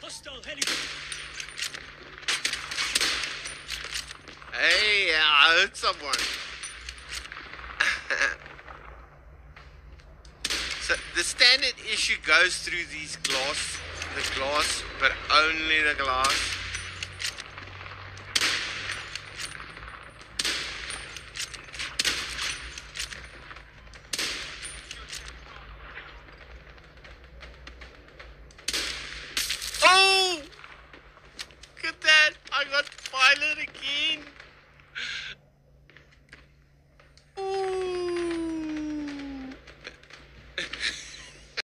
Hey, I heard someone. So the standard issue goes through the glass, but only the glass. Oh! Look at that! I got piloted